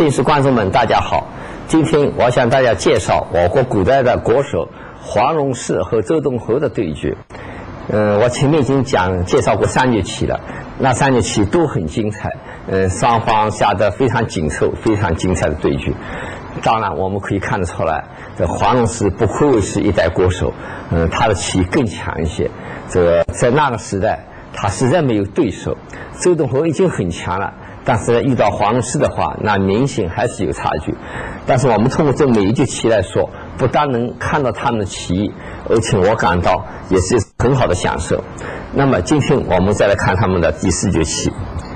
电视观众们，大家好！今天我向大家介绍我国古代的国手黄龙士和周东侯的对决。我前面已经介绍过3局棋了，那3局棋都很精彩。双方下得非常紧凑、非常精彩的对局。当然，我们可以看得出来，这黄龙士不愧为是一代国手，他的棋更强一些。在那个时代，他实在没有对手。周东侯已经很强了。但是遇到黄龙士的话，那明显还是有差距。但是我们通过这每一局棋来说，不但能看到他们的棋艺，而且我感到也是很好的享受。那么今天我们再来看他们的第4局棋。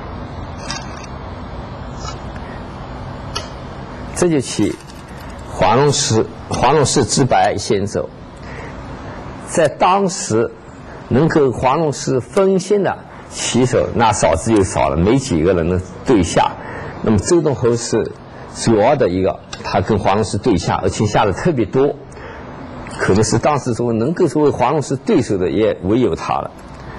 这局棋，黄龙士之白先走。在当时，能够黄龙士分先的棋手那少之又少了，没几个人能对下。那么周东侯是主要的一个，他跟黄龙士对下，而且下的特别多，可能是当时中能够作为黄龙士对手的也唯有他了。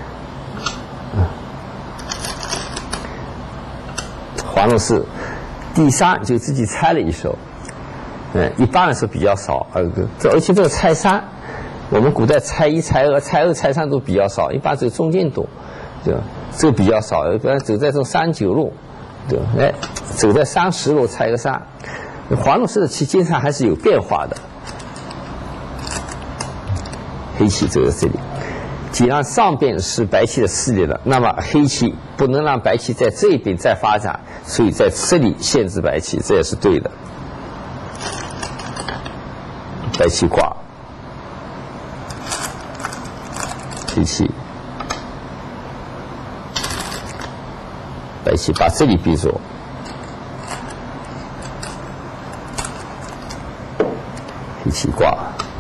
黄龙士第3就自己猜了一手，一般来说比较少，而且这个猜3，我们古代猜1、猜2、猜2、猜3都比较少，一般走中间多。对吧？这个比较少，一般走在这种39路，对吧？走在30路猜个3。黄龙士的棋经常还是有变化的。黑棋走在这里，既然上边是白棋的势力了，那么黑棋不能让白棋在这一边再发展，所以在这里限制白棋，这也是对的。白棋挂，黑棋。白棋把这里逼住，黑棋挂，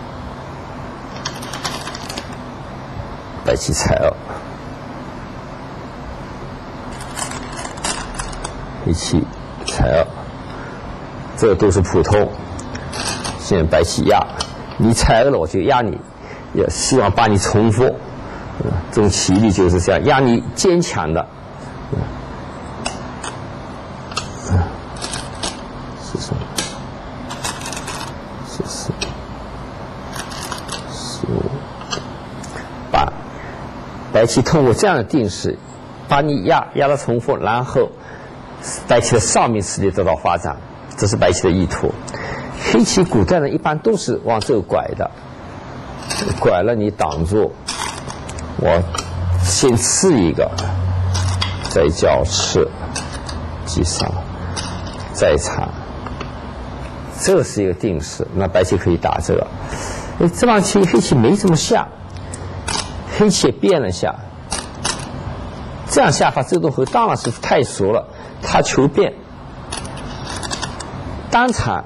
白棋猜2，黑棋猜2，这都是普通。现在白棋压，你猜2了我就压你，也希望把你重复。这种棋力就是这样，压你坚强的。白棋通过这样的定式，把你压到重复，然后白棋的上面势力得到发展，这是白棋的意图。黑棋古代呢一般都是往这拐的，拐了你挡住，我先刺一个，再交翅，击上，再缠，这是一个定式。那白棋可以打这个，这盘棋黑棋没怎么下。黑棋也变了下，这样下法周东侯当然是太熟了。他求变，单缠，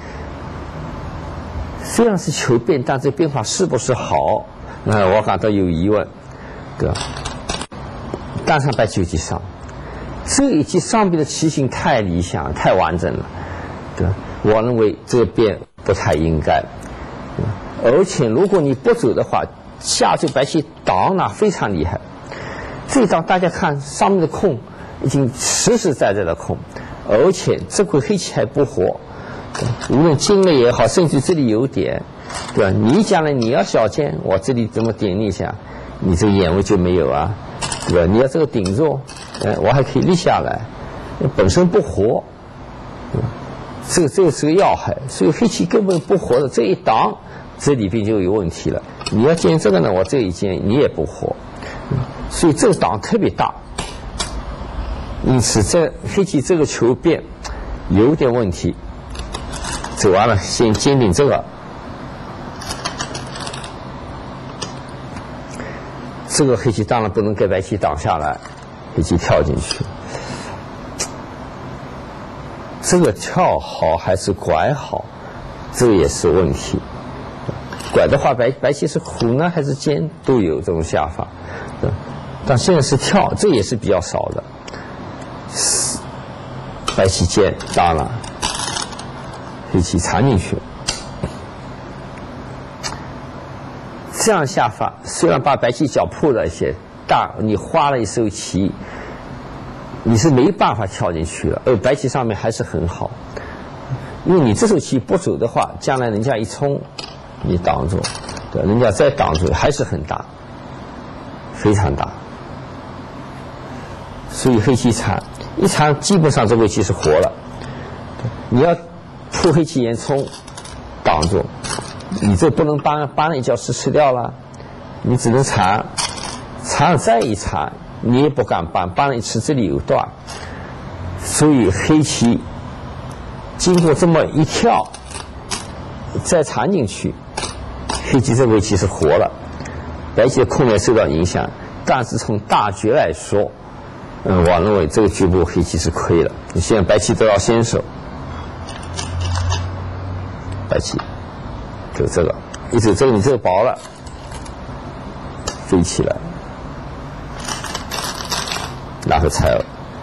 虽然是求变，但这变法是不是好？我感到有疑问，对吧？单缠白棋有击上，这一击上边的棋形太理想、太完整了，对吧？我认为这个变不太应该，而且如果你不走的话。下这白棋挡呢非常厉害，这一挡大家看上面的空已经实实在在的空，而且这块黑棋还不活，无论进了也好，甚至这里有点，对吧？你将来你要小尖，我这里怎么点你一下，你这个眼位就没有啊，对吧？你要这个顶住，我还可以立下来，本身不活，对吧？这个是个要害，所以黑棋根本不活的，这一挡。这里边就有问题了。你要建这个呢，我这一建你也不活，所以这个挡特别大。因此，这黑棋这个求变有点问题。走完了，先坚定这个，这个黑棋当然不能给白棋挡下来，黑棋跳进去。这个跳好还是拐好，这个也是问题。拐的话，白棋是虎呢还是尖都有这种下法，但现在是跳，这也是比较少的。白棋尖，当然黑棋缠进去，这样下法虽然把白棋脚破了一些，但你花了一手棋，你是没办法跳进去了，而白棋上面还是很好。 因为你这手棋不走的话，将来人家一冲，你挡住，对，人家再挡住还是很大，非常大。所以黑棋缠一缠，基本上这围棋是活了。你要扑黑棋沿冲，挡住，你这不能帮了一脚吃掉了，你只能缠，缠了再一缠，你也不敢帮了一吃，这里有断。所以黑棋经过这么一跳，再缠进去，黑棋这围棋是活了，白棋的空面受到影响。但是从大局来说，我认为这个局部黑棋是亏了。你现在白棋得到先手，白棋走这个，一走这个你这个薄了，飞起来，然后才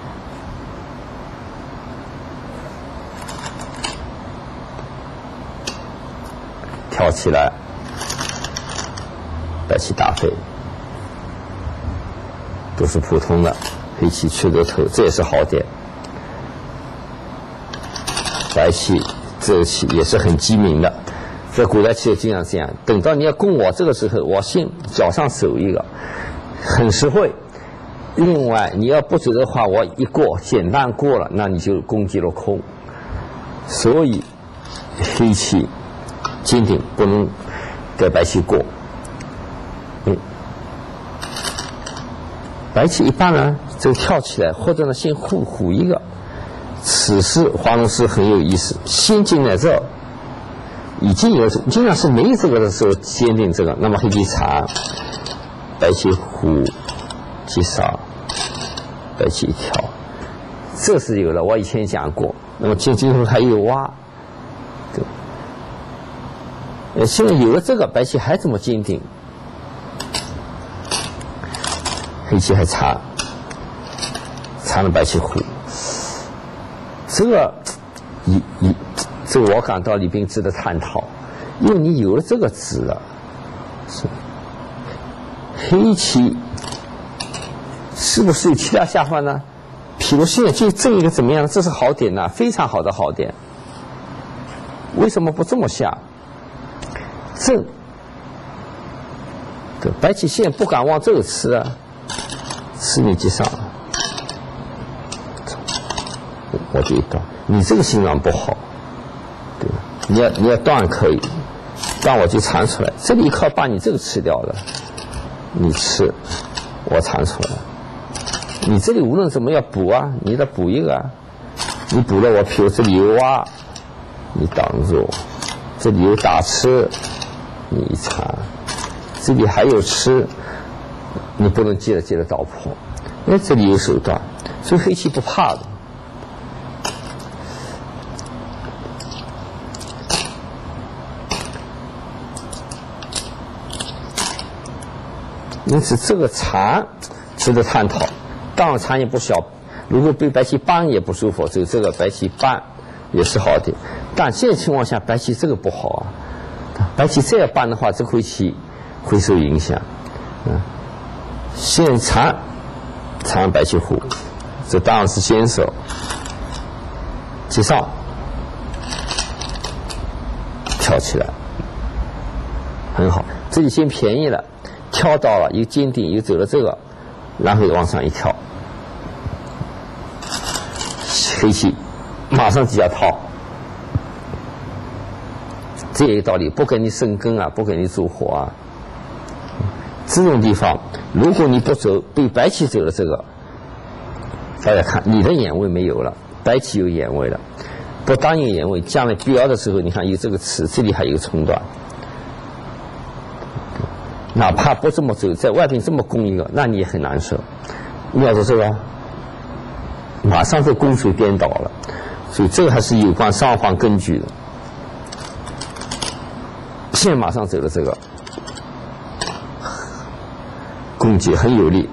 跳起来，白棋大飞，都是普通的。黑棋去个头，这也是好点。白棋这个棋也是很机敏的，在古代棋就经常这样。等到你要攻我这个时候，我先脚上守一个，很实惠。另外，你要不走的话，我一过简单过了，那你就攻击了空。所以黑棋坚定不能给白棋过。白棋一般呢就跳起来，或者呢先虎一个。此时华容师很有意思，先进来这已经有，经常是没有这个的时候先定这个，那么黑棋缠，白棋虎，击杀，白棋一跳，这是有的，我以前讲过。那么今后还有挖，对，现在有了这个，白棋还这么坚定，黑棋还缠了白棋虎。这个这个我感到李冰值得探讨，因为你有了这个子了，是黑棋是不是有其他下法呢？譬如现在就这一个怎么样？这是好点呢，非常好的好点。为什么不这么下？正，对，白棋现在不敢往这个吃啊，吃你击上。我就一断，你这个形状不好，对吧？你要断可以，断我就缠出来，这里一靠把你这个吃掉了，你吃，我缠出来，你这里无论怎么要补啊，你得补一个啊，你补了我，譬如这里有挖，你挡住，这里有打吃，你一缠，这里还有吃，你不能接着倒破，因为这里有手段，所以黑棋不怕的。因此，这个缠值得探讨。当然，缠也不小，如果被白棋扳也不舒服，走这个白棋扳也是好点。但现在情况下，白棋这个不好啊。白棋这样扳的话，这回棋会受影响。现在缠白棋虎，这当然是先手。击上，跳起来，很好。这里先便宜了。跳到了，又坚定，又走了这个，然后往上一跳，黑棋马上就要套，这也有道理，不给你生根啊，不给你助火啊。这种地方，如果你不走，被白棋走了这个，大家看你的眼位没有了，白棋有眼位了，不当有眼位，将来必要的时候，你看有这个吃，这里还有个冲断。哪怕不这么走，在外边这么攻一个，那你也很难受。你要说这个，马上这攻水颠倒了，所以这个还是有关双方根据的。现在马上走了这个，攻击很有力。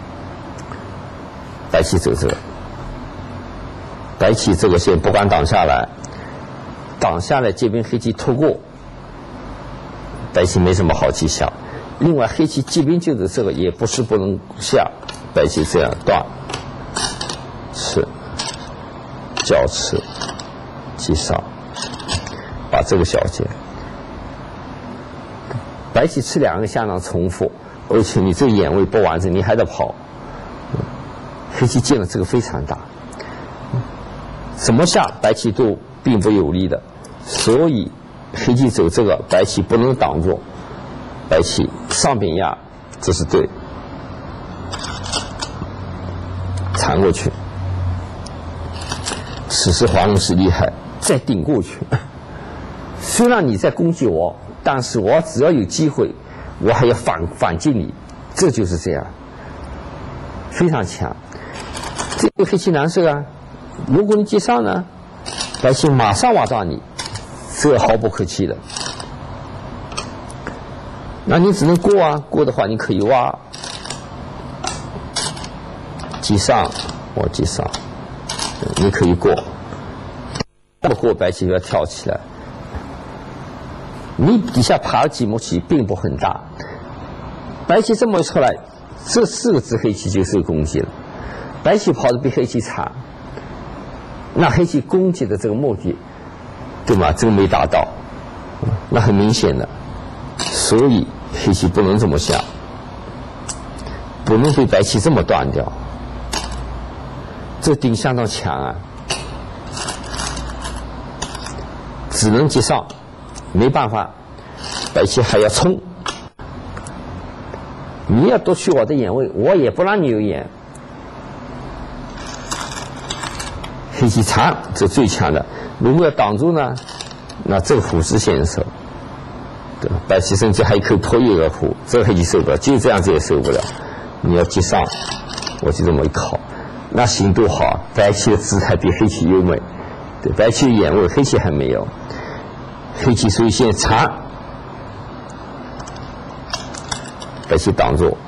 白棋走这个，白棋这个线不敢挡下来，挡下来这边黑棋突过，白棋没什么好棋下。另外，黑棋即便就是这个，也不是不能下。白棋这样断，吃，角吃，击杀， 把这个消减。白棋吃两个相当重复，而且你这个眼位不完整，你还得跑。黑棋见了这个非常大，怎么下白棋都并不有利的，所以黑棋走这个，白棋不能挡住，白棋上边压，这是对，缠过去。此时黄龙是厉害，再顶过去。虽然你在攻击我，但是我只要有机会，我还要反击你，这就是这样，非常强。这个黑棋难受啊！如果你接上呢，白棋马上挖到你，这个毫不客气的。那你只能过啊，过的话你可以挖，击上，我击上，你可以过。不过白棋要跳起来，你底下爬了几目棋并不很大，白棋这么一出来，这4个子黑棋就受攻击了。白棋跑得比黑棋长，那黑棋攻击的这个目的，对吧？这个没达到，那很明显的，所以黑棋不能这么下，不能被白棋这么断掉。这顶相当强啊，只能接上，没办法，白棋还要冲。你要夺取我的眼位，我也不让你有眼。黑棋长，这最强的。如果要挡住呢，那这个虎是先手，对吧？白棋甚至还可以破一个虎，这个黑棋受不了，就这样子也受不了。你要接上，我就这么一靠，那行多好，白棋的姿态比黑棋优美。对，白棋有眼位，黑棋还没有。黑棋所以先长，白棋挡住，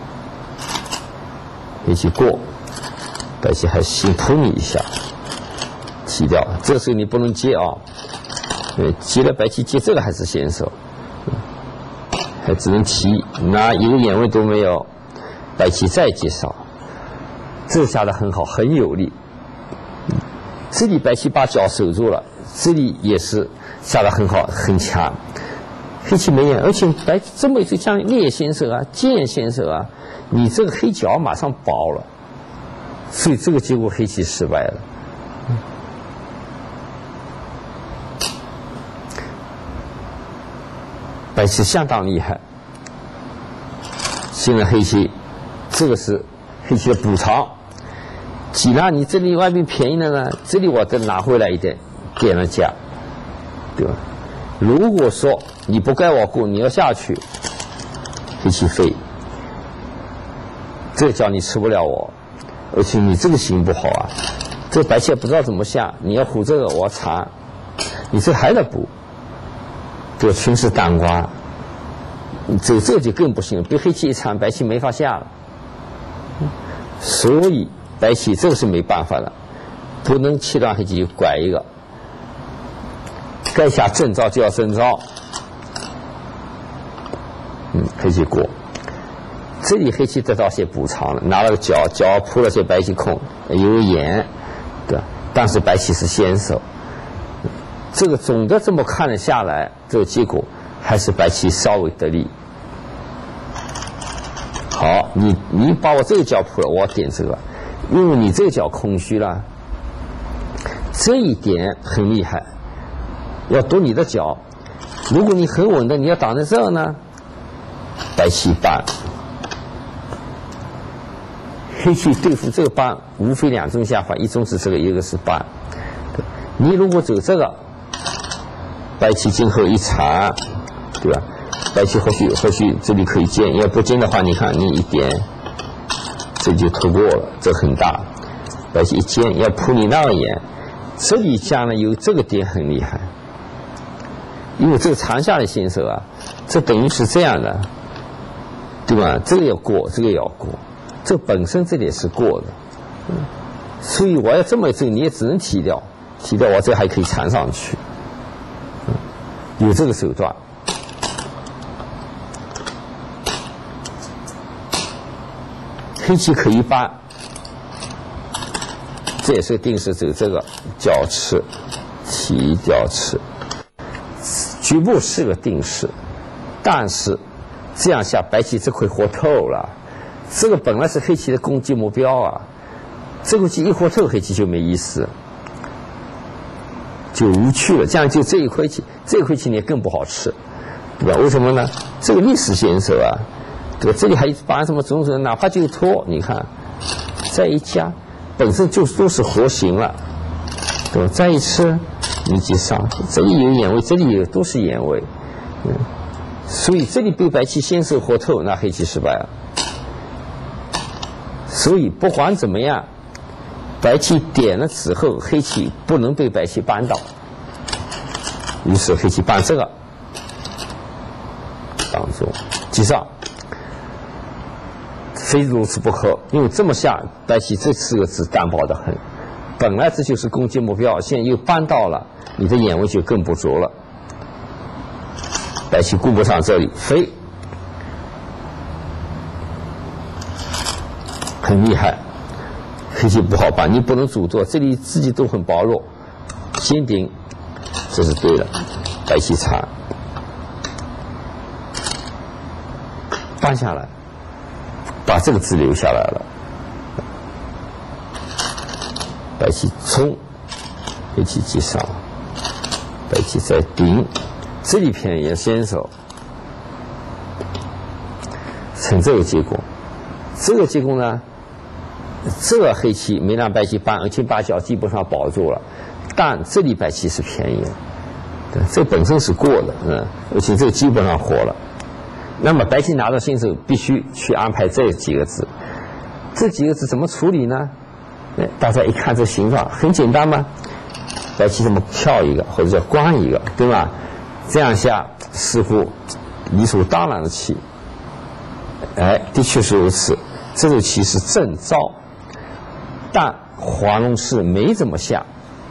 黑棋过，白棋还先扑你一下。提掉，这个时候你不能接啊，接了白棋接这个还是先手，还只能提，那一个眼位都没有，白棋再接上，这下的很好，很有力。这里白棋把角守住了，这里也是下的很好，很强。黑棋没眼，而且白这么一手像烈先手啊、剑先手啊，你这个黑角马上薄了，所以这个结果黑棋失败了。白棋相当厉害，现在黑棋，这个是黑棋的补偿。既然你这里外面便宜了呢，这里我再拿回来一点，点了价，对吧？如果说你不该我过，你要下去，黑棋飞，这叫你吃不了我，而且你这个行不好啊，这白棋也不知道怎么下，你要虎这个我长，你这还得补。这全是单瓜，走这就更不行了，被黑棋一缠，白棋没法下了。所以白棋这个是没办法了，不能切断黑棋就拐一个，该下正招就要正招。黑棋过，这里黑棋得到些补偿了，拿了个角扑了些白棋空，有眼，对吧？但是白棋是先手。这个总的这么看了下来，这个结果还是白棋稍微得利。好，你把我这个角扑了，我点这个，因为你这个角空虚了，这一点很厉害，要夺你的角。如果你很稳的，你要挡在这儿呢，白棋搬，黑棋对付这个搬，无非2种下法，一种是这个，一个是搬。你如果走这个，白棋今后一缠，对吧？白棋或许这里可以尖，要不尖的话，你看你一点，这就透过了，这很大。白棋一尖，要扑你那个眼，这里将来有这个点很厉害，因为这个长下的先手啊，这等于是这样的，对吧？这个要过，这个要过，这本身这里是过的，所以我要这么一走，你也只能提掉，我这还可以缠上去。有这个手段，黑棋可以搬，这也是定式走这个角吃，提角吃， 局部是个定式，但是这样下白棋这回活透了。这个本来是黑棋的攻击目标啊，这个棋一活透，黑棋就没意思，就无趣了。这样就这一块棋，这一块棋也更不好吃，对吧？为什么呢？这个历史先手啊，对吧？这里还把什么种种，哪怕就拖，你看，再一加，本身就都是活形了，对吧？再一吃，你即上，这里有眼位，这里有都是眼位，所以这里被白棋先手活透，那黑棋失败了。所以不管怎么样，白棋点了子后，黑棋不能被白棋扳倒。于是黑棋扳这个，挡住，击上，非如此不可。因为这么下，白棋这4个字单薄得很。本来这就是攻击目标，现在又扳到了，你的眼位就更不足了。白棋顾不上这里，飞。很厉害，黑棋不好办，你不能主动，这里自己都很薄弱，先顶，这是对的，白棋差，扳下来，把这个字留下来了，白棋冲，黑棋击上，白棋再顶，这里偏也先手，成这个结果，这个结果呢？这个黑棋没让白棋扳，而且把角基本上保住了，但这里白棋是便宜了，对，这本身是过的，而且这个基本上活了。那么白棋拿到先手，必须去安排这几个字，这几个字怎么处理呢？大家一看这形状很简单嘛，白棋这么跳一个或者叫关一个，对吧？这样下似乎理所当然的棋，的确是如此，这种棋是正招。但黄龙是没怎么下，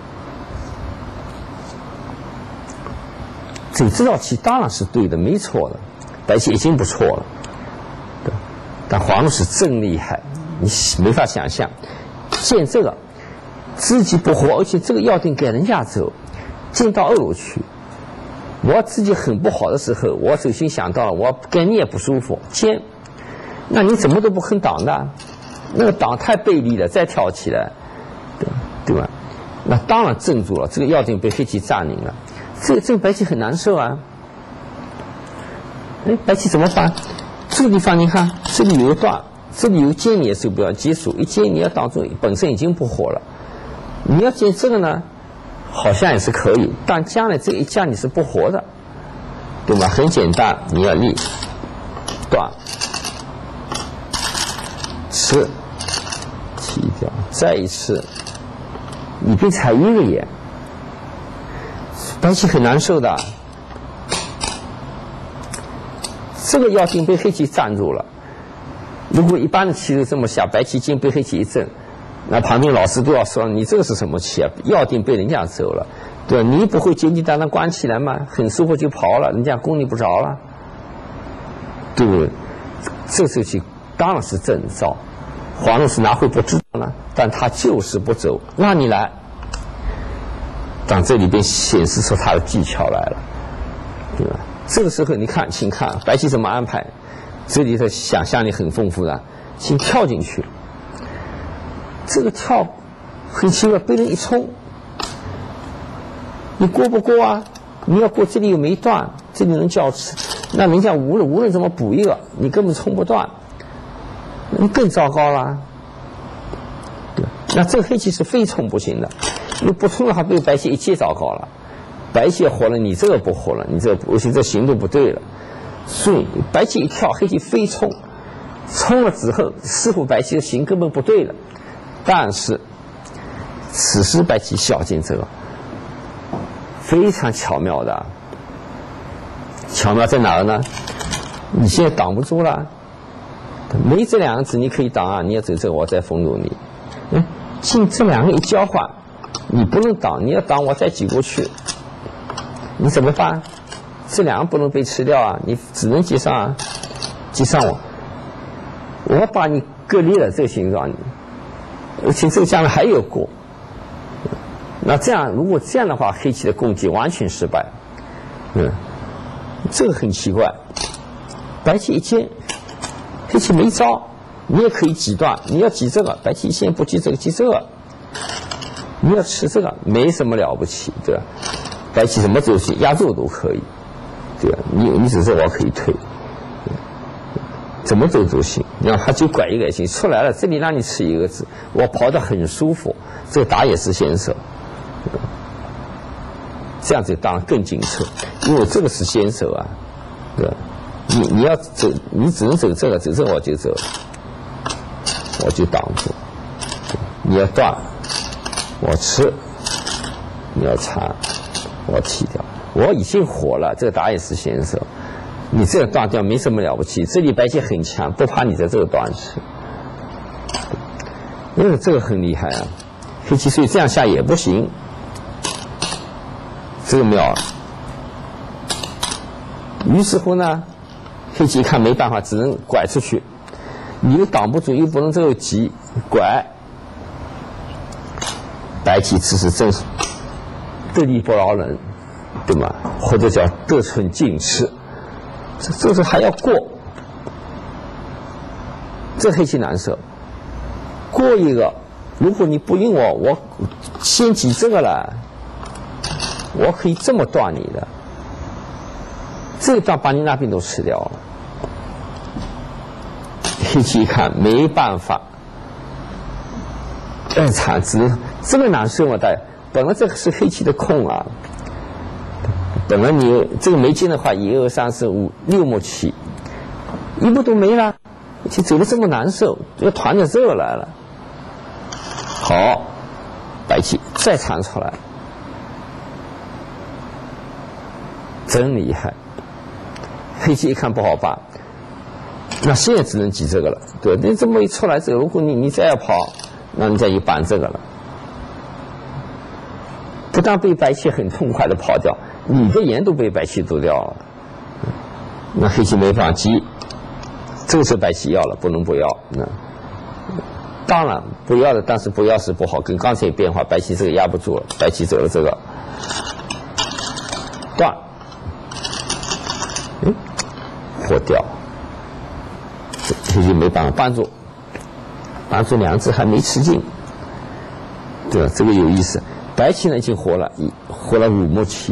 这道棋当然是对的，没错的，白棋已经不错了。对，但黄龙是真厉害，你没法想象。见这个自己不活，而且这个要定给人家走，进到2路去。我自己很不好的时候，我首先想到了，我跟你也不舒服，尖，那你怎么都不肯挡的？那个挡太背离了，再跳起来，对吧？那当然镇住了，这个要定被黑棋占领了，这个白棋很难受啊。白棋怎么办？这个地方你看，这里有一段，这里有尖，你也受不了，结束一尖你要挡住，本身已经不活了。你要见这个呢，好像也是可以，但将来这一将你是不活的，对吧？很简单，你要立断。吃，踢掉，再一次，你被踩晕了眼，白棋很难受的。这个要定被黑棋占住了。如果一般的棋都这么下，白棋经被黑棋一震，那旁边老师都要说你这个是什么棋啊？要定被人家走了，对吧？你不会简简单单关起来吗？很舒服就跑了，人家攻你不着了，对不对？这时候棋当然是正招。黄龙是哪会不知道呢？但他就是不走，让你来。但这里边显示出他的技巧来了，对吧？这个时候你看，请看白棋怎么安排，这里的想象力很丰富的，请跳进去。这个跳很奇怪，被人一冲，你过不过啊？你要过，这里又没断，这里能叫吃，那人家无论怎么补一个，你根本冲不断。你更糟糕了，对，那这个黑棋是非冲不行的，你不冲的话被白棋一接糟糕了，白棋活了，你这个不活了，你这个而且这形都不对了，所以白棋一跳，黑棋非冲，冲了之后，似乎白棋的形根本不对了，但是此时白棋小进这个非常巧妙的，巧妙在哪儿呢？你现在挡不住了。没这2个字你可以挡啊，你要走这个我再封住你。进这2个一交换，你不能挡，你要挡我再挤过去，你怎么办？这2个不能被吃掉啊，你只能击上啊，击上我把你割裂了这个形状，而且这个将来还有过。那这样如果这样的话，黑棋的攻击完全失败。 这个很奇怪，白棋一接，黑棋没招，你也可以挤断，你要挤这个，白棋先不挤这个，挤这个，你要吃这个，没什么了不起，对吧？白棋什么走棋压住都可以，对吧？你只是我可以退，怎么走都行，然后他就拐一拐行出来了，这里让你吃一个子，我跑得很舒服，这个打也是先手，这样子当然更紧凑，因为这个是先手啊，对吧？你要走，你只能走这个，走这个我就走，我就挡住。你要断，我吃；你要缠，我踢掉。我已经活了，这个打也是先手。你这个断掉没什么了不起，这里白棋很强，不怕你在这个断吃。因为这个很厉害啊，黑棋所以这样下也不行，这个妙。于是乎呢，黑棋一看没办法，只能拐出去，你又挡不住，又不能这个急拐，白棋此时正是得理不饶人，对吗？或者叫得寸进尺，这是还要过，这黑棋难受。过一个，如果你不应我，我先挤这个了，我可以这么断你的，这一段把你那边都吃掉了。黑棋一看没办法，惨，只能这么难受啊！本来这个是黑棋的空啊，本来你这个没进的话，1、2、3、4、5、6目棋，一步都没了，棋走得这么难受，要团到这儿来了。好，白棋再缠出来，真厉害。黑棋一看不好办，那现在只能挤这个了，对，你这么一出来，这个如果你再要跑，那人家就扳这个了。不但被白棋很痛快的跑掉，你的眼都被白棋走掉了。那黑棋没法挤，这个是白棋要了，不能不要。那当然不要的，但是不要是不好，跟刚才有变化，白棋这个压不住了，白棋走了这个断，活掉，黑棋没办法扳住，扳住两只还没吃进，对吧？这个有意思。白棋呢已经活了5目棋，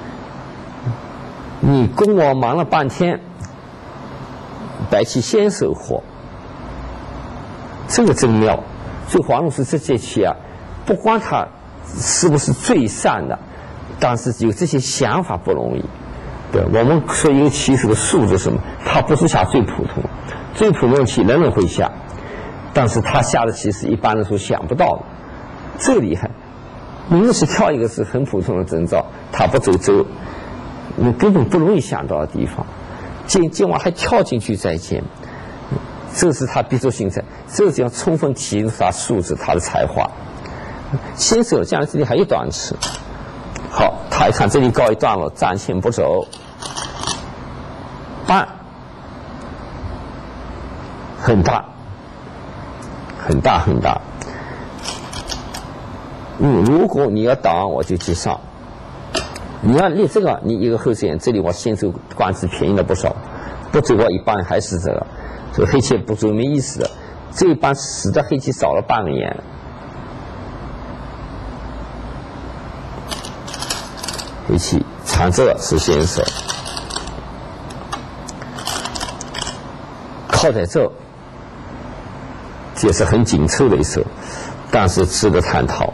你攻我忙了半天，白棋先手活，这个真妙。所以黄老师这些棋啊，不管他是不是最善的，但是有这些想法不容易。对，我们说一个棋是个数字什么，它不是下最普通，最普通的棋人人会下，但是他下的棋是一般的时候想不到的，这个厉害。明明是跳一个是很普通的征兆，他不走周，你根本不容易想到的地方，今晚还跳进去再见，这是他必作性在，这是要充分体现他素质，他的才华。先手将来这里还有短吃，好，他一看这里告一段落，暂前不走，扳，很大，很大很大。如果你要挡，我就去上。你要立这个，你一个后手眼，这里我先手官子便宜了不少，不走我一半还是这个，所以黑棋不走没意思的。这一半使得黑棋少了半个眼。黑棋缠这个是先手，靠在这，这也是很紧凑的一手，但是值得探讨。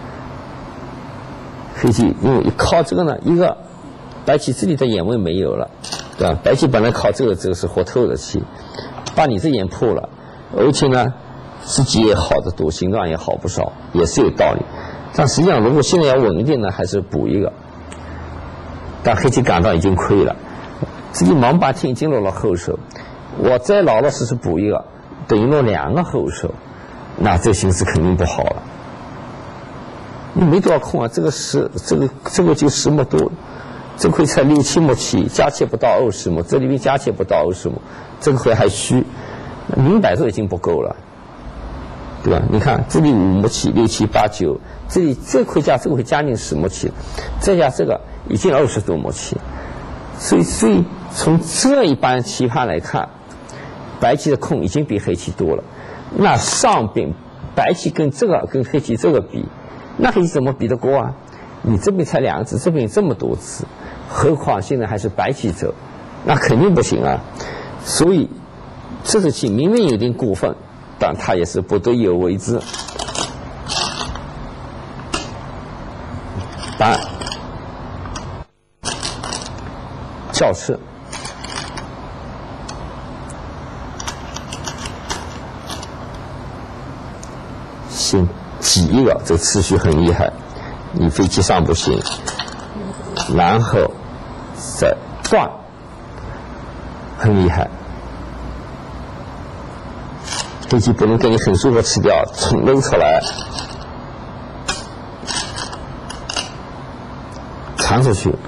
黑棋因为靠这个呢，一个白棋这里的眼位没有了，对吧？白棋本来靠这个是活透的棋，把你这眼破了，而且呢自己也好得多，形状也好不少，也是有道理。但实际上如果现在要稳一点呢，还是补一个。但黑棋感到已经亏了，自己忙半天已经落了后手，我再老老实实补一个，等于落2个后手，那这形势肯定不好了。你没多少空啊，这个就10目多，这回才6、7目棋，加起不到20目，这里面加起不到20目，这个回还虚，明摆着已经不够了，对吧？你看这里5目棋，6、7、8、9，这里这回加这个会加进10目棋，再加这个已经20多目棋， 所以从这一般棋盘来看，白棋的空已经比黑棋多了。那上边白棋跟黑棋这个比，那黑棋怎么比得过啊？你这边才2个子，这边这么多子，何况现在还是白棋走，那肯定不行啊。所以这个棋明明有点过分，但他也是不得已而为之。答案校次。先挤一个，这个次序很厉害。你飞机上不行，然后再断，很厉害。飞机不能给你很舒服吃掉，搂出来，传出去。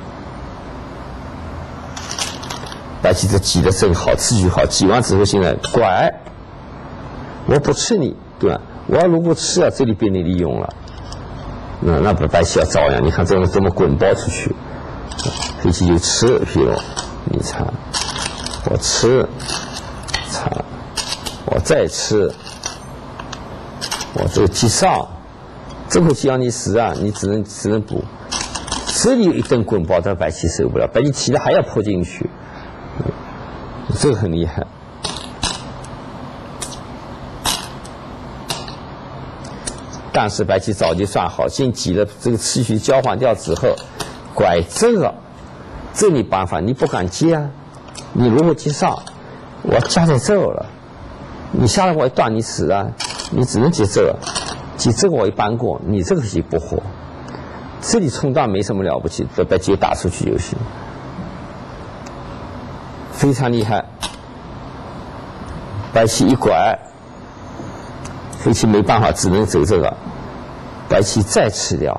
白棋这挤得正好，次序好，挤完之后现在拐，我不吃你，对吧？我要如果吃啊，这里被你利用了，那不白棋要遭殃。你看这么滚包出去，黑棋就吃，譬如你查，我吃，查，我再吃，我这个击上，这口气让你死啊，你只能补。这里有一顿滚包，但白棋受不了，白棋起的还要扑进去，这个很厉害。但是白棋早就算好，先挤了这个次序交换掉之后，拐这个，这你办法，你不敢接啊。你如果接上，我夹在这了，你下来我一断你死啊，你只能接这个，接这个我一扳过，你这个棋不活。这里冲断没什么了不起，把白棋打出去就行，非常厉害。白棋一拐，黑棋没办法，只能走这个，白棋再吃掉，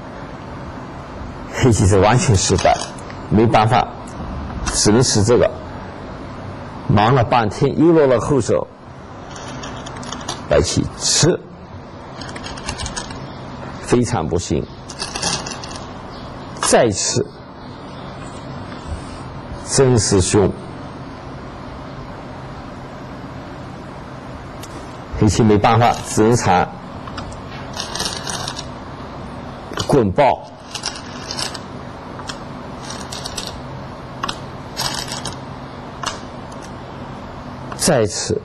黑棋是完全失败，没办法，只能吃这个。忙了半天，又落了后手，白棋吃，非常不幸，再吃，真是凶。黑棋没办法，只能缠滚爆，再吃，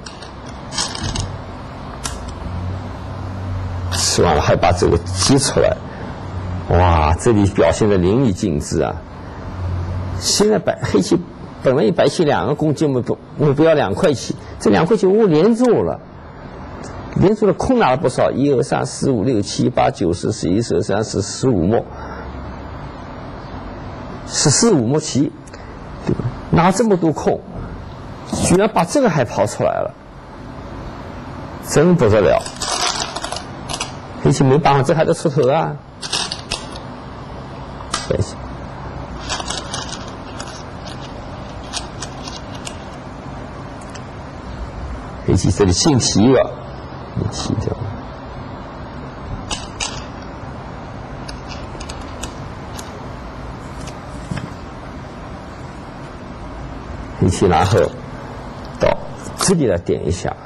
吃完了还把这个击出来，哇，这里表现的淋漓尽致啊！现在黑棋本来白棋2个攻击目标2块棋，这2块棋连住了。连出的空拿了不少，1、2、3、4、5、6、7、8、9、10、11、12、13、14、15目，14、5目棋，对吧？拿这么多空，居然把这个还跑出来了，真不得了！黑棋没办法，这还得出头啊！白棋，黑棋这里先提一个。提掉，黑棋然后到这里来点一下，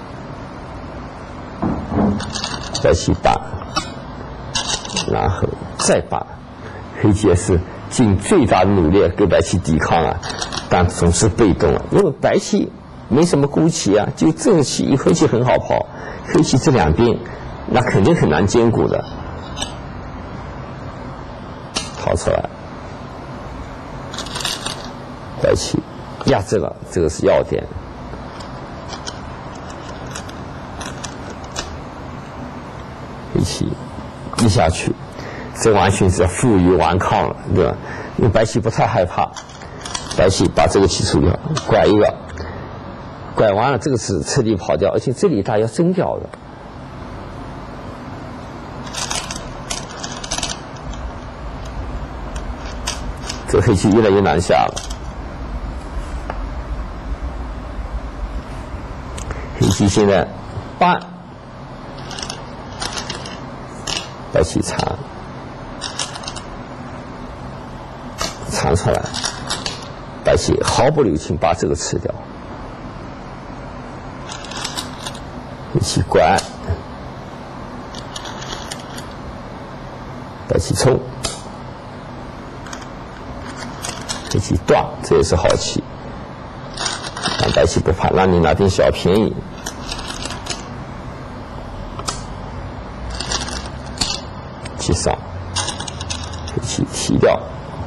白棋拔，然后再拔，黑棋也是尽最大的努力跟白棋抵抗啊，但总是被动了，因为白棋没什么孤棋啊，就这个棋黑棋很好跑。黑棋这2边，那肯定很难兼顾的，跑出来，白棋压这个是要点，黑棋一下去，这完全是负隅顽抗了，对吧？因为白棋不太害怕，白棋把这个棋处理好，拐一个。拐完了，这个是彻底跑掉，而且这里大要争掉的。这黑棋越来越难下了。黑棋现在搬，白棋缠出来， 白棋毫不留情把这个吃掉，黑棋拐，白棋冲，黑棋断，这也是好棋。但白棋不怕，让你拿点小便宜。棋上，黑棋提掉。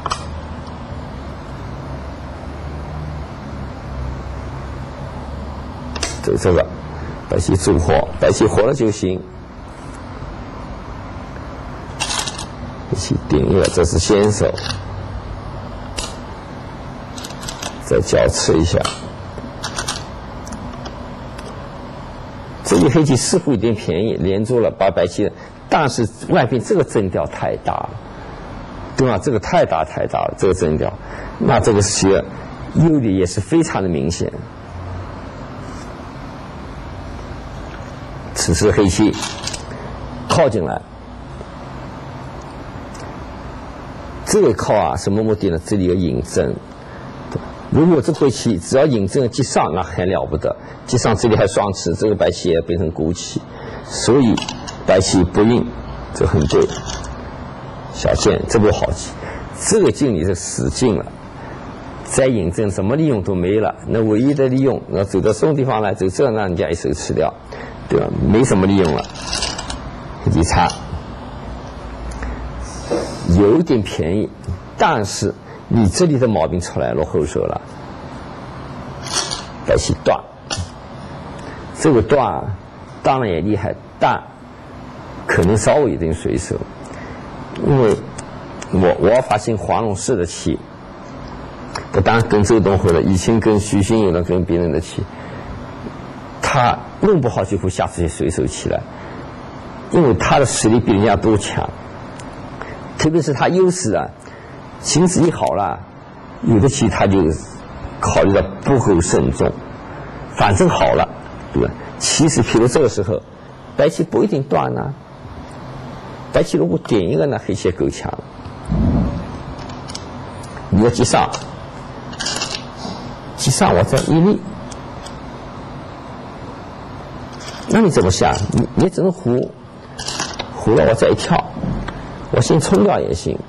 走这个，白棋助活，白棋活了就行。黑棋顶一个，这是先手，再交持一下。这里黑棋似乎有点便宜，连住了，把白棋，但是外边这个争调太大了，对吧？这个太大了，这个争调，那这个棋优劣也是非常的明显。此时黑棋靠进来，这个靠啊，什么目的呢？这里有引证。如果这回棋只要引证击上，那还了不得。击上这里还双持，这个白棋也变成孤棋，所以白棋不应，这很对。小剑这不好棋，这个进你是死进了，再引证什么利用都没了。那唯一的利用，那走到这种地方来，走这让人家一手吃掉。对吧？没什么利用了，黑棋差，有一点便宜，但是你这里的毛病出来落后手了。白棋断，这个断当然也厉害，但可能稍微有点随手，因为我发现黄龙士的棋，不但跟周东辉了，以前跟徐新友的，跟别人的棋。他弄不好就会下出些随手棋来，因为他的实力比人家都强，特别是他优势啊，形势一好了，有的棋他就考虑到不够慎重，反正好了，对吧？其实譬如这个时候，白棋不一定断啊，白棋如果点一个呢，黑棋也够强。你要击上，击上我再一力。那你怎么下？你只能胡了，我再一跳，我先冲掉也行，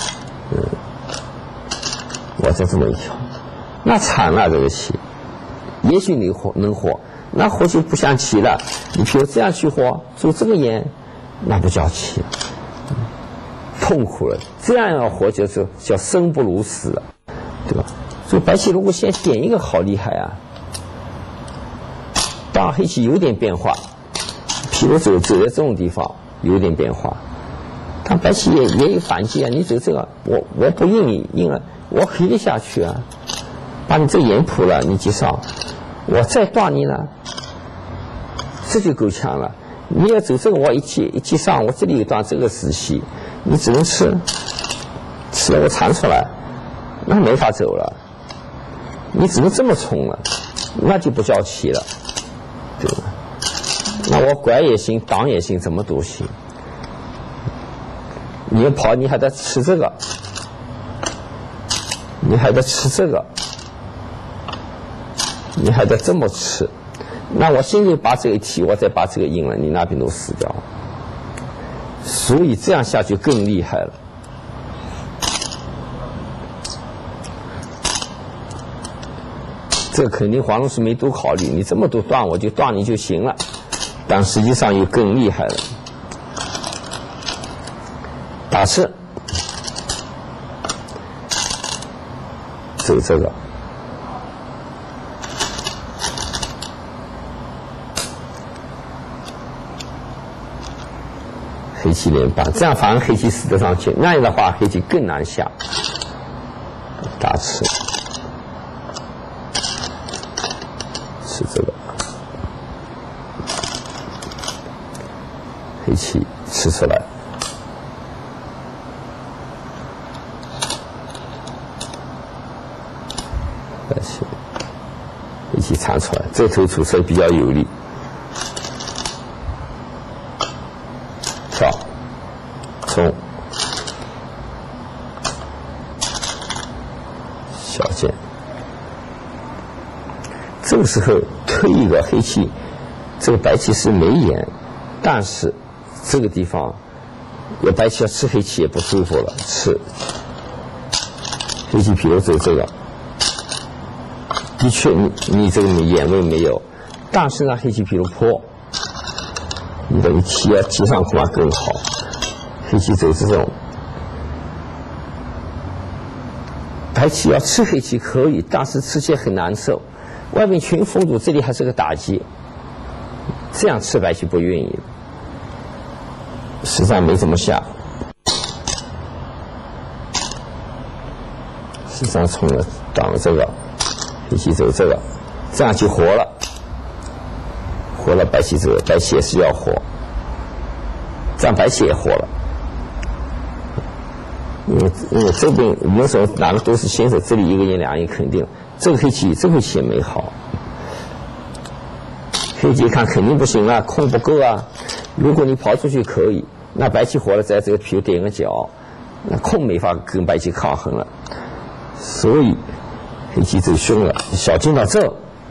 我再这么一跳，那惨了这个棋，也许你能活，那活就不像棋了。你比如这样去活，做这个眼，那不叫棋，痛苦了。这样要活就是叫生不如死了，对吧？所以白棋如果先点一个，好厉害啊！当然黑棋有点变化，譬如走在这种地方有点变化，但白棋也有反击啊！你走这个，我不应你，应了我黑得下去啊，把你这眼扑了，你击上，我再断你呢，这就够强了。你要走这个，我一击上，我这里有段这个死棋，你只能吃了我缠出来，那没法走了，你只能这么冲了，那就不叫棋了。对吧？那我拐也行，挡也行，怎么都行。你要跑，你还得吃这个，你还得吃这个，你还得这么吃。那我现在把这个提，我再把这个赢了，你那边都死掉。所以这样下去更厉害了。这个肯定黄龙士没多考虑，你这么多断我就断你就行了，但实际上又更厉害了。打吃，走这个，黑棋连扳，这样反而黑棋死得上去，那样的话黑棋更难下。打吃。是这个黑棋吃出来，白棋黑棋缠出来，这头出色比较有利。跳冲小剑这个时候推一个黑棋，这个白棋是没眼，但是这个地方有白棋要吃黑棋也不舒服了，吃黑棋，比如走这个，的确你这个眼位没有，但是呢黑棋比如破，你的棋要提上恐怕更好。黑棋走这种，白棋要吃黑棋可以，但是吃起来很难受，外面全封住，这里还是个打击，这样吃白棋不愿意，实战没怎么下，实战冲了挡了这个，黑棋走这个，这样就活了，活了白棋走，白棋也是要活，这样白棋也活了。因为这边有时候哪个都是先手，这里一个眼两个眼肯定，这个黑棋也没好，黑棋一看肯定不行啊，空不够啊，如果你跑出去可以，那白棋活了，在这个皮点个角，那空没法跟白棋抗衡了，所以黑棋走凶了，小进到这，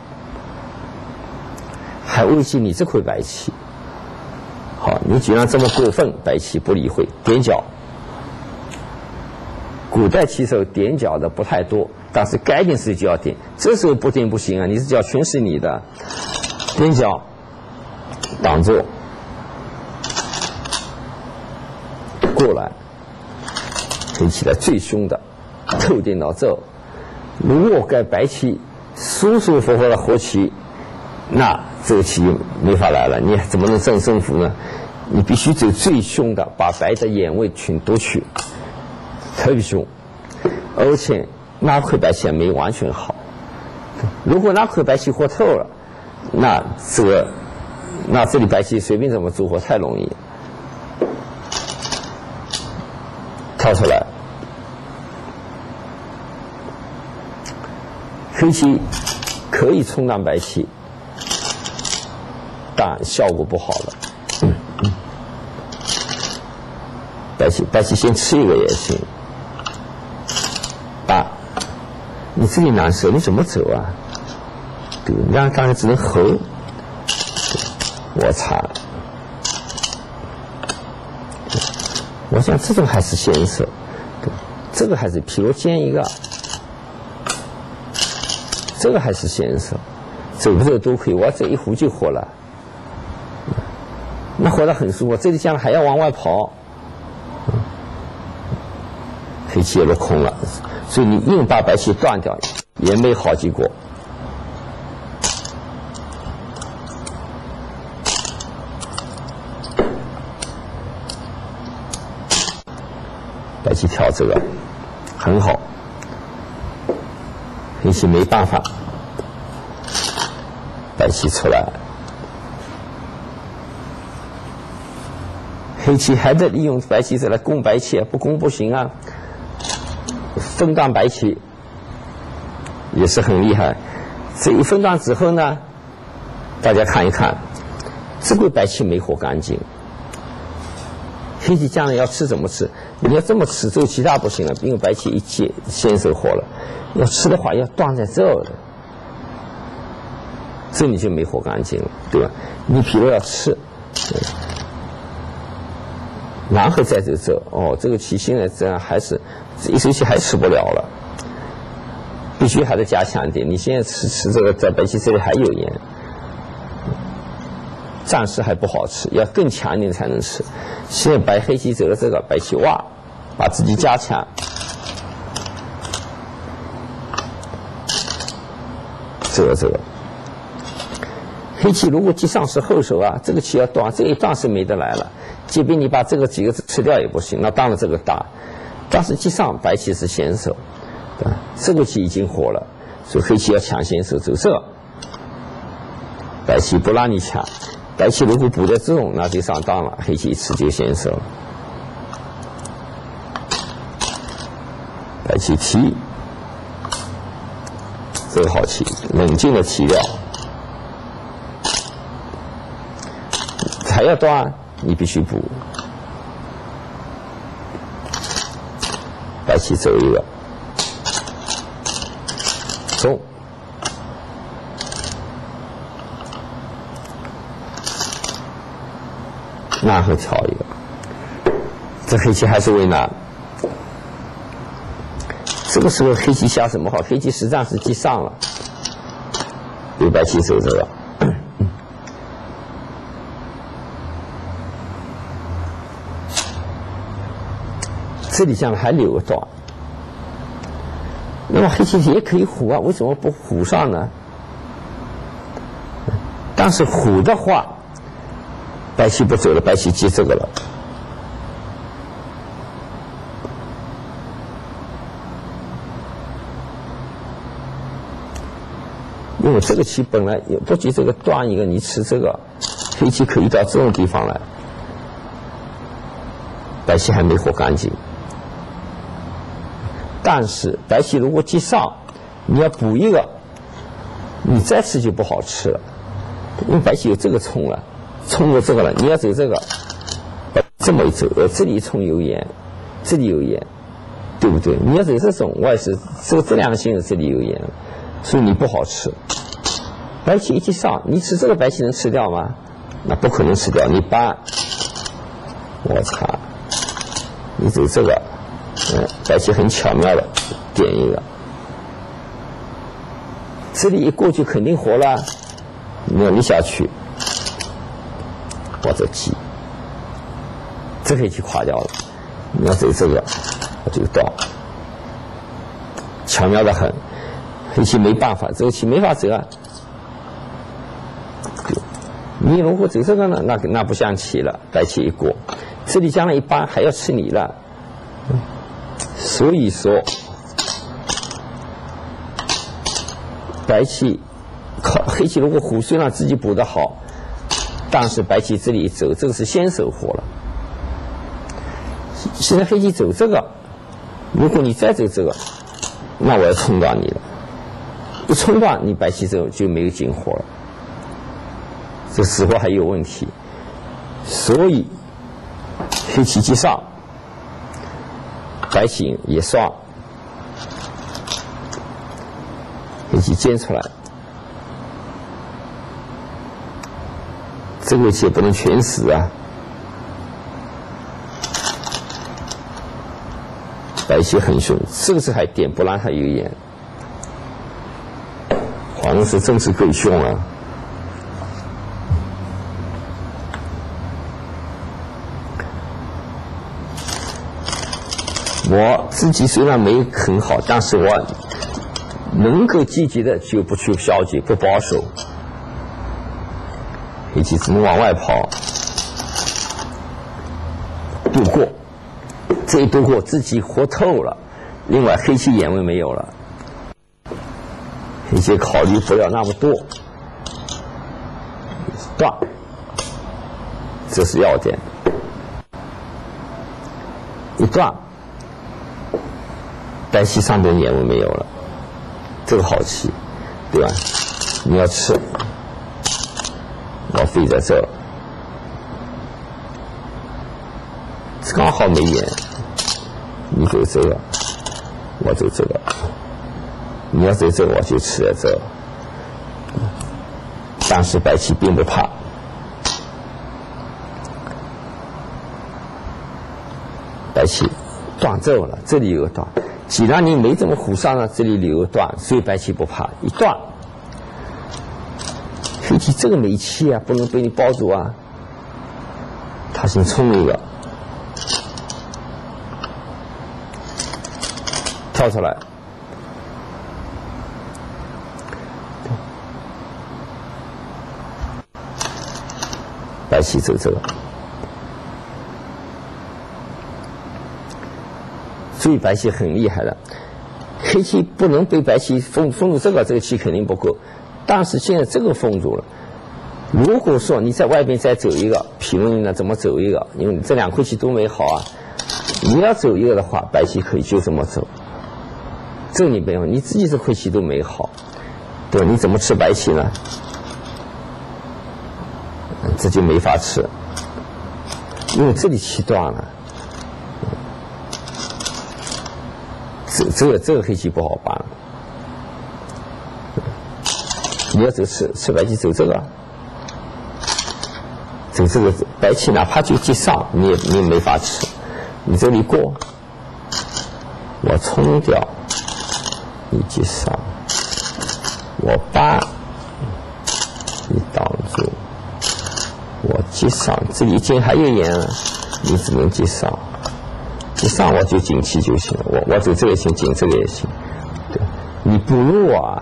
还威胁你这块白棋，好，你既然这么过分，白棋不理会，点角。古代棋手点角的不太多，但是该点时就要点，这时候不点不行啊！你是角全是你的，点角挡住过来，黑棋来最凶的，透点到这。如果该白棋舒舒服服的活棋，那这个棋没法来了，你怎么能争胜负呢？你必须走最凶的，把白的眼位全夺取。特别凶，而且那块白棋没完全好。如果那块白棋活透了，那这里白棋随便怎么组合太容易。跳出来，黑棋可以冲淡白棋，但效果不好了。白棋先吃一个也行。你自己难受，你怎么走啊？对，那当然只能吼。我擦！我想这种还是先手，对，这个还是譬如尖一个，这个还是先手，走不走都可以。我这一胡就活了，那活得很舒服。这里将来还要往外跑，黑棋也落空了。所以你硬把白棋断掉也没好结果。白棋跳这个很好，黑棋没办法，白棋出来，黑棋还在利用白棋来攻白棋，不攻不行啊。分断白棋也是很厉害，这一分断之后呢，大家看一看，这块白棋没活干净。黑棋将来要吃怎么吃？你要这么吃，走其他不行了，因为白棋一接先手活了。要吃的话，要断在这儿的，这你就没活干净了，对吧？你比如要吃，然后再走这，哦，这个棋现在这样还是一手棋还吃不了了，必须还得加强一点。你现在吃这个，在白棋这里还有盐，暂时还不好吃，要更强一点才能吃。现在白黑棋走了这个，白棋哇，把自己加强，这个黑棋如果击上是后手啊，这个棋要断，这一断是没得来了。即便你把这个几个字吃掉也不行，那当然这个大，但是击上白棋是先手，对吧？这个棋已经活了，所以黑棋要抢先手走这，白棋不让你抢，白棋如果补在这种，那就上当了，黑棋一吃就先手了。白棋提，这个好棋，冷静的提掉，还要断，你必须补。白棋走一个，中， 然后挑一个，这黑棋还是为难。这个时候黑棋下什么好？黑棋实际上是击上了，被白棋走这个。这里将来还留个段，那么黑棋也可以虎啊，为什么不虎上呢？但是虎的话，白棋不走了，白棋击这个了。因为这个棋本来也不及这个断一个，你吃这个，黑棋可以到这种地方来，白棋还没活干净。但是白棋如果击上，你要补一个，你再吃就不好吃了，因为白棋有这个冲了，冲过这个了，你要走这个，这么一走，这里冲有眼，这里有眼，对不对？你要走这种，我也是这两个形这里有眼，所以你不好吃。白棋一击上，你吃这个白棋能吃掉吗？那不可能吃掉，你搬，我擦，你走这个。白棋很巧妙的点一个，这里一过去肯定活了，你下去，或者击，这黑棋垮掉了，你要走这个，我就到，巧妙的很，黑棋没办法，这个棋没法走啊。你如果走这个呢，那不像棋了，白棋一过，这里将来一搬还要吃你了。所以说，白棋黑棋如果虎虽然自己补得好，但是白棋这里一走，这个是先手活了。现在黑棋走这个，如果你再走这个，那我要冲断你了。一冲断，你白棋走就没有进活了，这死活还有问题。所以黑棋击上。白棋也上，黑棋尖出来，这个棋也不能全死啊。白棋很凶，这个是还点不让他有眼，黄是真是够凶啊。我自己虽然没很好，但是我能够积极的就不去消极，不保守。黑棋只能往外跑，度过。这一度过自己活透了，另外黑棋眼位没有了，黑棋考虑不了那么多，断，这是要点。一断。白棋上边眼位没有了，这个好棋，对吧？你要吃，我飞在这儿，刚好没眼。你走这个，我走这个，你要走这个，我就吃在这儿。但是白棋并不怕，白棋断这个了，这里有个断。既然你没怎么虎上呢，这里留个断，所以白棋不怕，一断，黑棋这个没气啊，不能被你包住啊，他先冲一个，跳出来，白棋走这个。所以白棋很厉害的，黑棋不能被白棋封住这个棋肯定不够，但是现在这个封住了。如果说你在外边再走一个，评论呢怎么走一个？因为这两块棋都没好啊，你要走一个的话，白棋可以就这么走。这你没有，你自己这块棋都没好，对吧？你怎么吃白棋呢？这就没法吃，因为这里棋断了。这个黑棋不好办，你要走吃白棋走这个， 走这个白棋哪怕就击上，你也没法吃。你这里过，我冲掉，你击上，我扒，你挡住，我击上，这里进还有眼，你只能击上，击上我就进气就行了。我走这个也行，进这个也行。对，你不入啊。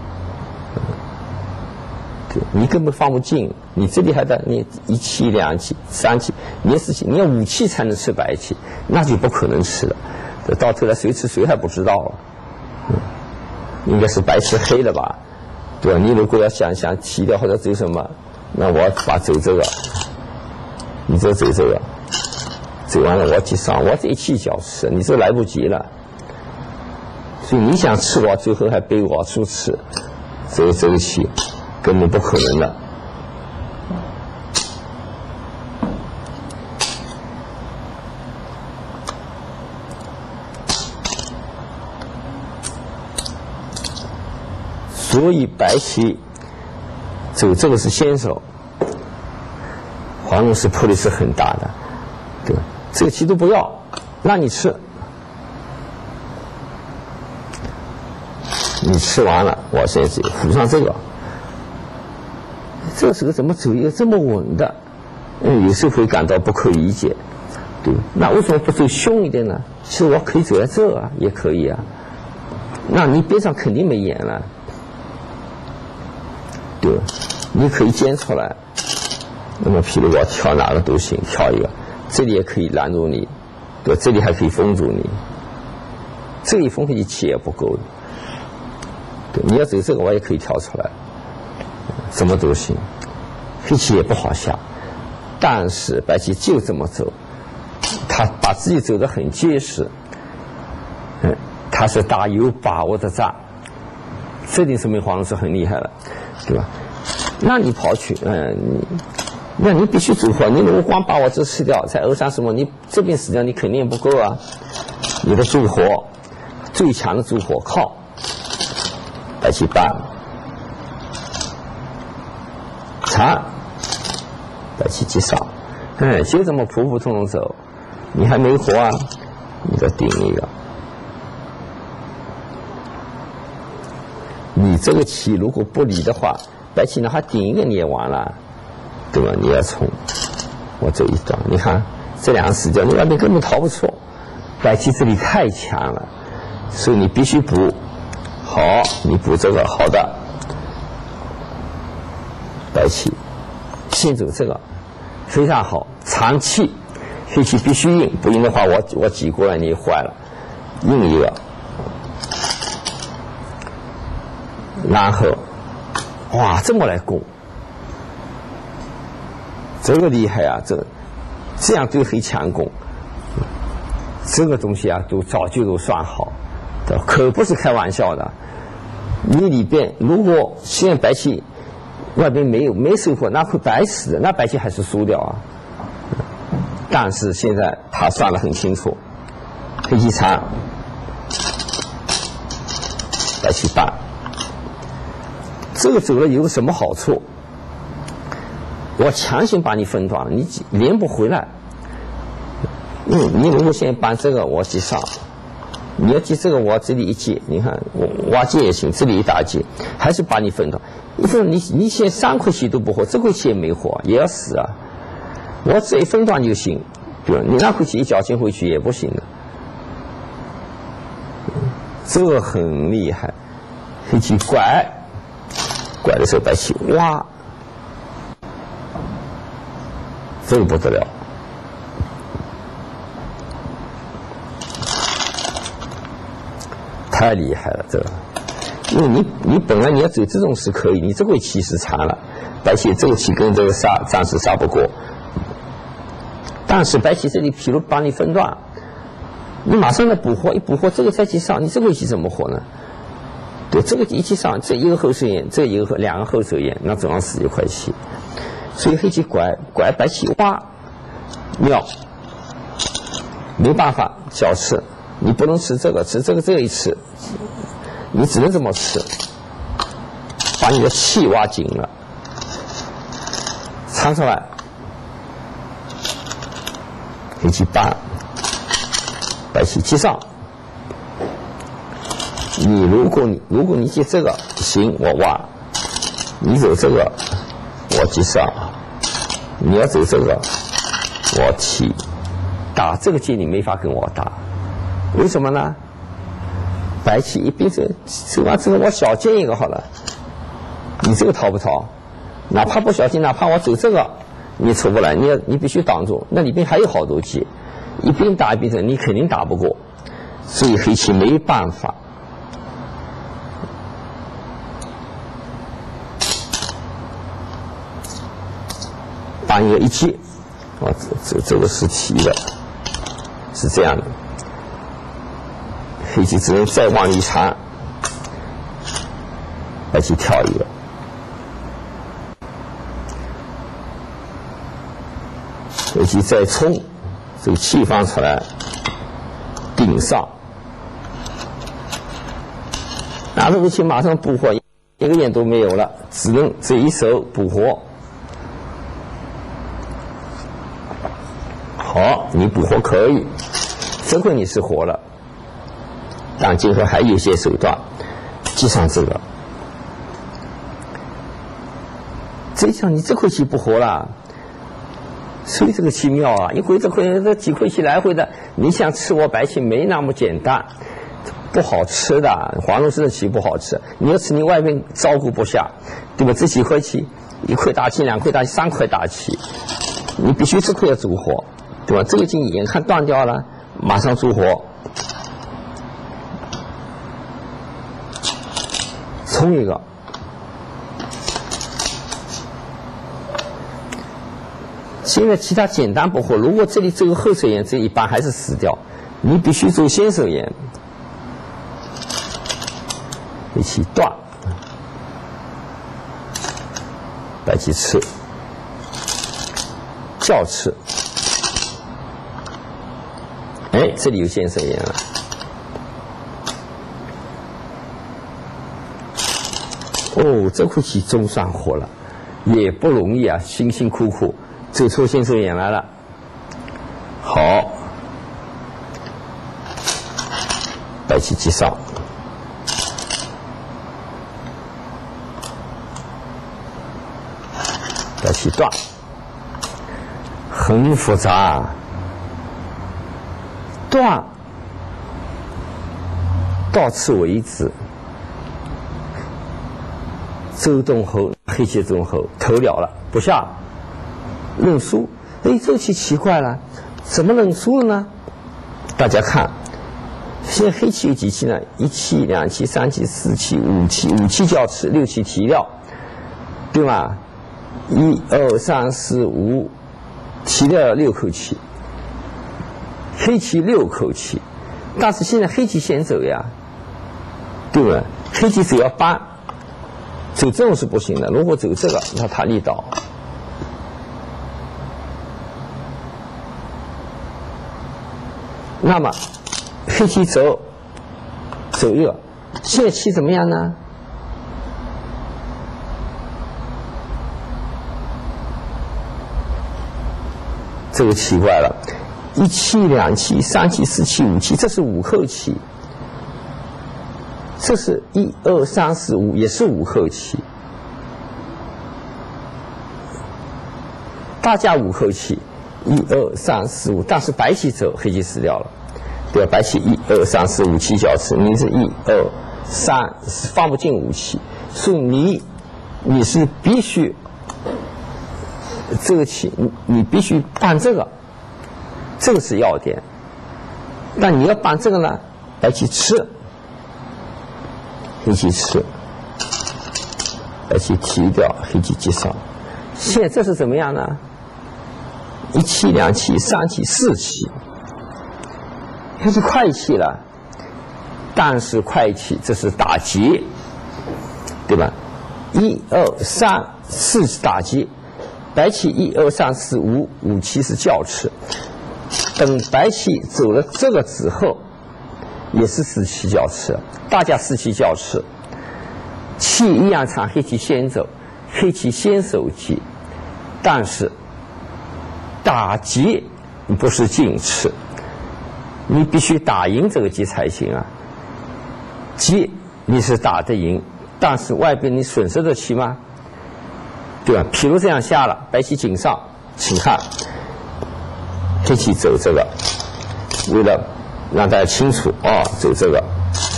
你根本放不进，你这里还得你1气、2气、3气，你4气，你要5气才能吃白气，那就不可能吃了。这到头来谁吃谁还不知道了。应该是白吃黑了吧？对吧？你如果要想提掉或者走什么，那我把走这个，你这走这个，走完了我击上，我这1气脚吃，你这来不及了。所以你想吃我，最后还被我出吃，这个气。根本不可能的。所以白棋走这个是先手，黄龙是扑的是很大的，对吧？这个棋都不要，让你吃，你吃完了，我现在扶上这个。这时候怎么走一个这么稳的？有时候会感到不可理解，对，那为什么不走凶一点呢？其实我可以走在这啊，也可以啊。那你边上肯定没眼了，对，你可以尖出来。那么譬如我挑哪个都行，挑一个，这里也可以拦住你，对，这里还可以封住你，这里封回去气也不够的，对，你要走这个我也可以挑出来。怎么都行，黑棋也不好下，但是白棋就这么走，他把自己走得很结实，他是打有把握的仗，这点说明黄龙是很厉害了，对吧？那你跑去，那你必须走火，你如果光把我这吃掉，才2-3什么，你这边死掉，你肯定不够啊。你的助火，最强的助火靠白棋搬。长，白棋击上，就这么普普通通走，你还没活啊，你再顶一个。你这个棋如果不离的话，白棋哪怕顶一个你也完了，对吧？你要冲，我这一段，你看这2个死掉，你外面根本逃不出。白棋这里太强了，所以你必须补。好，你补这个好的。白棋先走这个非常好，长气，黑棋必须硬，不硬的话我挤过来你坏了，硬一个，然后哇这么来攻，这个厉害啊，这样对黑强攻，这个东西啊都早就都算好的，可不是开玩笑的。你里边如果现在白棋外边没收获，那会白死的，那白棋还是输掉啊。但是现在他算得很清楚，黑棋长，白棋半，这个走了有个什么好处？我强行把你分断了，你连不回来。你如果现在搬这个，我击上。你要记这个，我这里一记，你看我挖界也行，这里一打结，还是把你分到。你现在3块棋都不活，这块棋也没活，也要死啊！我这一分段就行，对吧？你那块棋一脚进回去也不行的，这个很厉害。黑棋拐的时候，白棋挖，这个不得了。太厉害了，这个，因为你本来你要走这种是可以，你这个棋是长了，白棋这个棋跟这个暂时杀不过，但是白棋这里譬如把你分段，你马上再补活，一补活这个再击上，你这个棋怎么活呢？对，这个一击上，这一个后手眼，这一个2个后手眼，那总要死1块棋，所以黑棋拐白棋挖，妙，没办法小吃。你不能吃这个，吃这个一吃，你只能这么吃，把你的气挖紧了，藏出来， 黑棋8，白棋7上。如果你接这个行，我挖；你走这个，我击上；你要走这个，我提。打这个劫你没法跟我打，为什么呢？白棋一边走完之后，我小尖一个好了，你这个逃不逃？哪怕不小心，哪怕我走这个，你出不来，你必须挡住。那里边还有好多劫，一边打一边走，你肯定打不过。所以黑棋没办法。把一个一接，这个是提的，是这样的。黑棋只能再往里缠，白棋跳一个，黑棋再冲，这个气放出来，顶上，拿这个棋马上补活，一个眼都没有了，只能这一手补活。好，你补活可以，这回你是活了，但今后还有些手段，记上这个。这样你这块棋不活了，所以这个棋妙啊！一回这回这几块棋来回的，你想吃我白棋没那么简单，不好吃的。黄龙士的棋不好吃，你要吃你外面照顾不下，对吧？这几块棋，一块大棋、2块大棋、3块大棋，你必须这块要走活。对吧？这个筋眼看断掉了，马上出活，冲一个，现在其他简单不活。如果这里走个后手眼，这一般还是死掉，你必须走先手眼，黑棋断，白棋吃，叫吃。哎，这里有先手眼了。哦，这块棋总算活了，也不容易啊，辛辛苦苦走出先手眼来了。好，白棋击上，白棋断，很复杂。断，到此为止。周动后，黑棋周后投了了，不下，认输。哎，这棋奇怪了，怎么认输了呢？大家看，现在黑棋有几棋呢？1棋、2棋、3棋、4棋、5棋，5棋叫吃，6棋提掉，对吗？1、2、3、4、5，提掉了6口棋。黑棋6口棋，但是现在黑棋先走呀，对吧？黑棋只要搬，走这种是不行的。如果走这个，那他力倒。那么黑棋走一个，现在棋怎么样呢？这个奇怪了。1棋、2棋、3棋、4棋、5棋，这是5口棋。这是1、2、3、4、5，也是5口棋。大家5口棋，1、2、3、4、5，但是白棋走，黑棋死掉了，对吧？白棋1、2、3、4、5棋角吃，你是1、2、3，放不进5棋，所以你是必须这个棋，你必须办这个。这个是要点，但你要办这个呢，白棋吃，黑棋吃，白棋提掉，黑棋击上。现在这是怎么样呢？1棋、2棋、3棋、4棋，这是快棋了，但是快棋这是打劫，对吧？1、2、3、4打劫，白棋1、2、3、4、5棋是叫吃。等白棋走了这个之后，也是4棋叫吃，大家4棋叫吃，棋一样长，黑棋先走，黑棋先手棋，但是打劫你不是净吃，你必须打赢这个劫才行啊。劫你是打得赢，但是外边你损失得起吗？对吧？譬如这样下了，白棋井上，请看，黑棋走这个，为了让大家清楚走这个，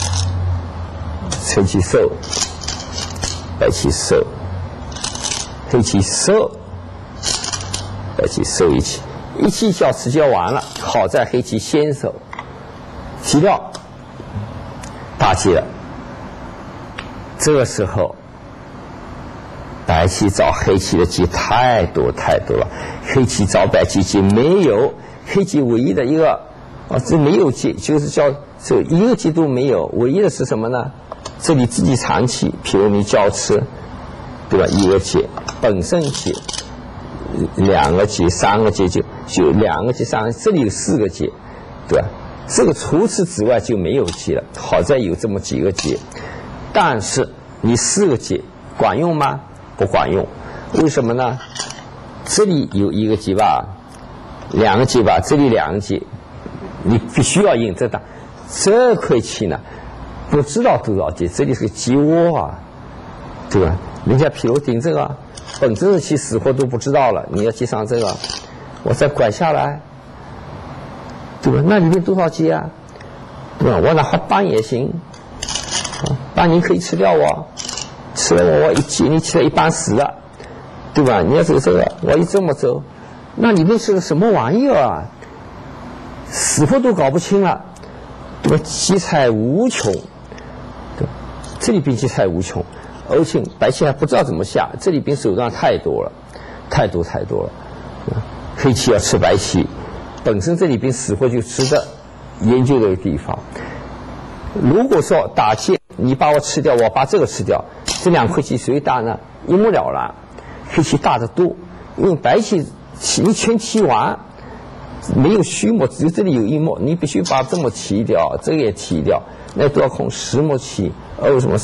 黑棋收，白棋收，黑棋收，白棋收一棋，一气交吃交完了，好在黑棋先手，棋掉，大劫了。这个时候，白棋找黑棋的劫太多了，黑棋找白棋劫没有，黑棋唯一的一个这没有劫，就是叫这一个劫都没有，唯一的是什么呢？这里自己长棋，譬如你交吃，对吧？一个劫本身劫，两个劫，三个劫就两个劫，三个，这里有四个劫，对吧？这个除此之外就没有劫了，好在有这么几个劫，但是你四个劫管用吗？不管用，为什么呢？这里有一个劫吧，两个劫吧，这里两个劫，你必须要赢这打。这块棋呢，不知道多少劫，这里是个劫窝啊，对吧？人家譬如顶这个，本身的棋死活都不知道了，你要接上这个，我再拐下来，对吧？那里面多少劫啊？对吧？我哪怕搬也行，搬你可以吃掉我。吃了我一劫，你吃了一半死了，对吧？你要走这个，我一这么走，那里面是个什么玩意儿啊？死活都搞不清了，对吧？奇才无穷，对吧？这里边奇才无穷，而且白棋还不知道怎么下，这里边手段太多了，太多了。黑棋要吃白棋，本身这里边死活就值得研究的地方。如果说打劫，你把我吃掉，我把这个吃掉，这两块棋谁大呢？一目了然，黑棋大得多，因为白棋一圈棋完，没有虚目，只有这里有一目，你必须把这么提掉，这个也提掉，那多少空10目棋，2什么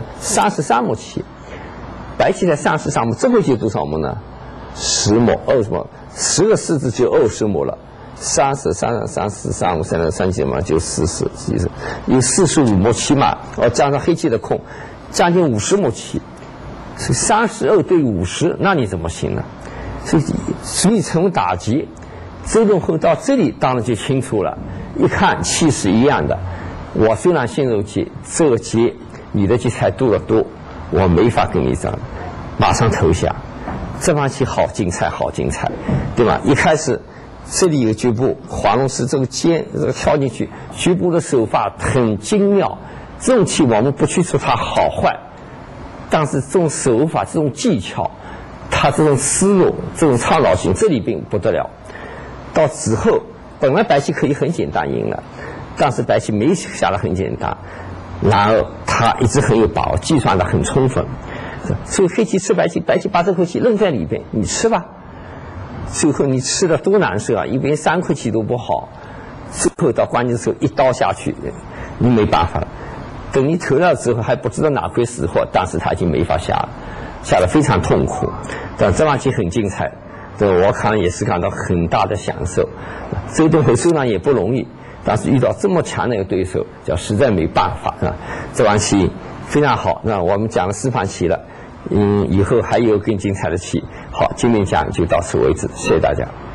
33目棋，白棋才33目，这块棋多少目呢？10目，2什么？10个式子就20目了。30、33、34、35、36、37嘛，就40，有45目棋嘛，加上黑棋的空，将近50目棋，所以32对50，那你怎么行呢？所以成为打劫，这顿后到这里当然就清楚了，一看棋是一样的。我虽然先入劫，这个劫你的劫才多得多，我没法跟你战，马上投降。这盘棋好精彩，对吧？一开始。这里有局部，华龙是这个尖，这个跳进去，局部的手法很精妙。这种棋我们不去说它好坏，但是这种手法、这种技巧，它这种思路、这种创造性，这里并不得了。到之后，本来白棋可以很简单赢了，但是白棋没下得很简单，然而他一直很有把握，计算得很充分。所以黑棋吃白棋，白棋把这块棋扔在里边，你吃吧。最后你吃的多难受啊！一边3块棋都不好，最后到关键时候一刀下去，你没办法了。等你投了之后还不知道哪块死活，但是他已经没法下了，下得非常痛苦。但这盘棋很精彩，我看也是感到很大的享受。周东辉虽然也不容易，但是遇到这么强的一个对手，叫实在没办法啊。这盘棋非常好，那我们讲了4盘棋了。以后还有更精彩的棋。好，今天讲就到此为止，谢谢大家。